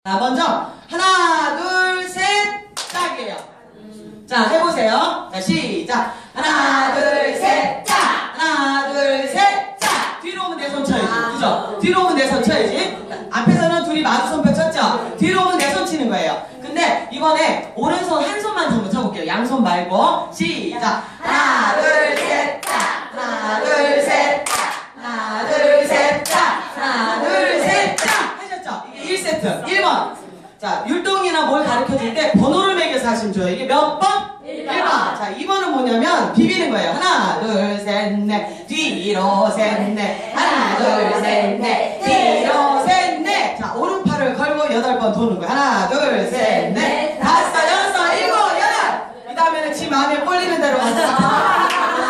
자, 먼저 하나, 둘, 셋, 짝이에요. 자, 해보세요. 자, 시작. 하나, 둘, 셋, 짝. 하나, 둘, 셋, 짝. 뒤로 오면 내 손 쳐야지. 그죠? 뒤로 오면 내 손 쳐야지. 앞에서는 둘이 마주 손뼉 쳤죠? 뒤로 오면 내 손 치는 거예요. 근데 이번에 오른손 한 손만 한번 쳐볼게요. 양손 말고. 시작. 하나, 둘, 셋, 짝. 하나, 둘, 셋, 짝. 하나, 둘, 셋, 짝. 하나, 둘, 셋, 짝. 하셨죠? 이게 1세트. 1번. 자, 율동이나 뭘 가르쳐줄 때 번호를 매겨서 하시면 좋아요. 이게 몇 번? 1번. 자, 2번은 뭐냐면 비비는 거예요. 하나, 둘, 셋, 넷. 뒤로 셋, 넷. 하나, 둘, 셋, 넷. 뒤로 셋, 넷. 자, 오른팔을 걸고 8번 도는 거예요. 하나, 둘, 셋, 넷. 다섯, 여섯, 일곱, 여덟. 이 다음에는 지 마음에 꼴리는 대로 가자.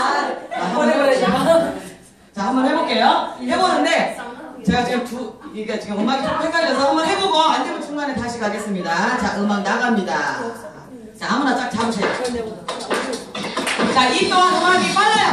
한번 해볼게요. 해보는데 제가 지금 이게 지금 음악이 좀 헷갈려서 한번 해보고 안 되면 중간에 다시 가겠습니다. 자, 음악 나갑니다. 자, 아무나 쫙 잡으세요. 자, 이 또한 음악이 빨라요.